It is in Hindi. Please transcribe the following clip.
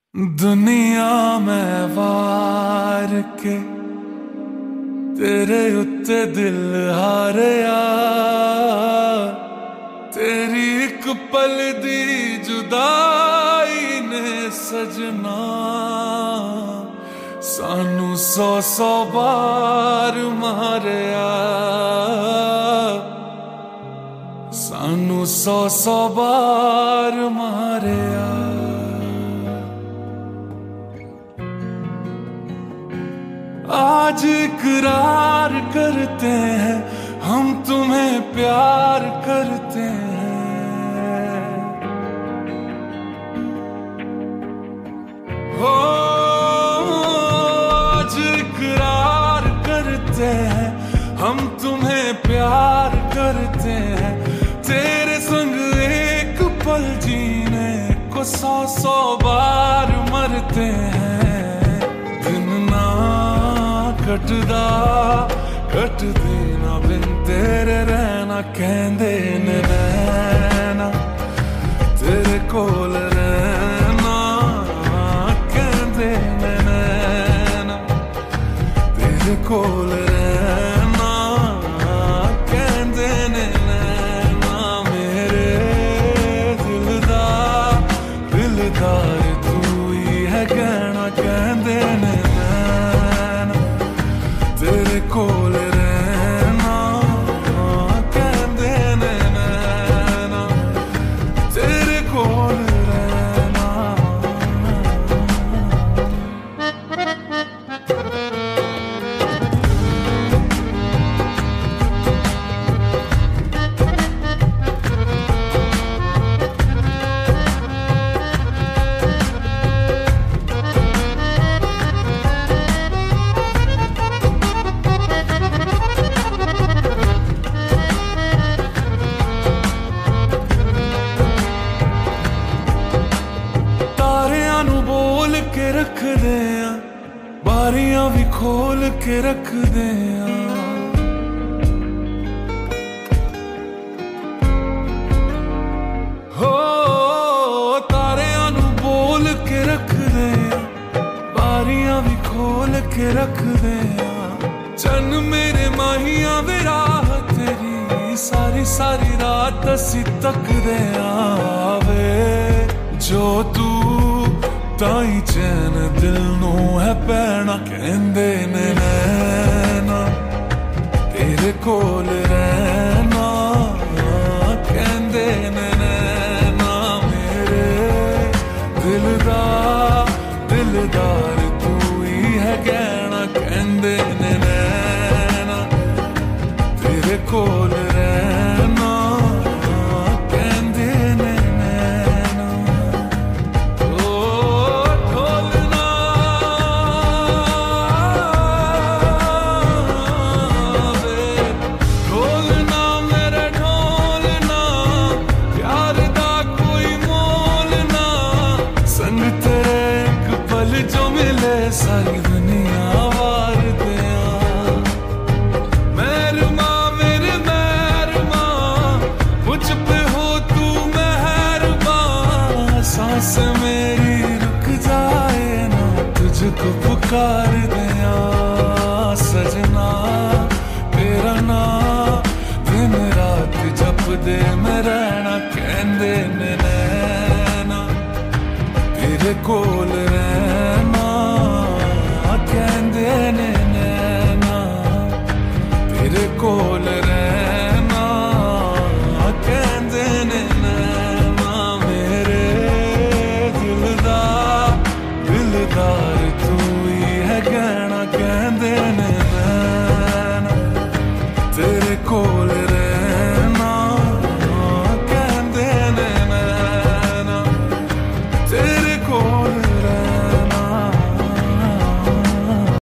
दुनिया में वार के तेरे उत्ते दिल हारिया, तेरी एक पल दी जुदाई ने सजना सानू सौ सौ बार मारिया, सानू सौ सौ बार मारिया। आज इकरार करते हैं हम तुम्हें प्यार करते हैं, हो आज इकरार करते हैं हम तुम्हें प्यार करते हैं। तेरे संग एक पल जीने को सौ सौ बार मरते हैं। दिन ना कटदा कटदे ना बिन तेरे रहना कहंदे ने नैना, तेरे कोल रहना कहंदे ने नैना, तेरे कोल रहना कहंदे ने नैना। मेरे दिलदार तू ही है कहना कहंदे ने तेरे कोल रहना कहंदे ने नैना, तेरे कोल रहना। के रख दे बारियां भी खोल के रख दे, हो तारियां नू बोल के रख दे बारियां भी खोल के रख दे। चन मेरे माहिया वे राह तेरी सारी सारी रात असी तकदे आवे, जो तू ताई चैन दिल नू है पैना कहंदे ने नैना, तेरे कोल रहना कहंदे ने नैना। मेरे दिलदार तू ही है कहना कहंदे ने नैना, तेरे कोल रहना कहंदे ने नैना। जो मिले सारी दुनिया वार दिया, मेहरमा मेरे मेहरमा मुझ पे हो तू मेहरबान। सांस मेरी रुक जाए ना तुझको पुकार दिया, सजना तेरा नाम दिन रात जप दे मैं रहना कहंदे ने नैना, तेरे कोल रहना